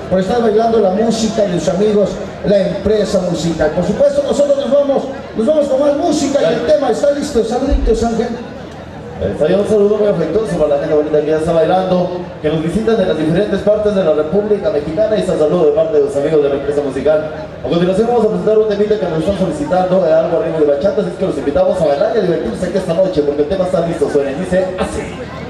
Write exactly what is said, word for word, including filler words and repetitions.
por estar bailando la música de sus amigos, la empresa musical. Por supuesto, nosotros nos vamos, nos vamos con más música y el tema está listo. Saluditos, Ángel. Eh, un saludo muy afectuoso para la gente bonita que ya está bailando, que nos visitan de las diferentes partes de la República Mexicana, y este saludo de parte de los amigos de la empresa musical. A continuación vamos a presentar un temita que nos están solicitando, de algo a ritmo de bachata, así que los invitamos a bailar y a divertirse aquí esta noche, porque el tema está listo, suena y dice así.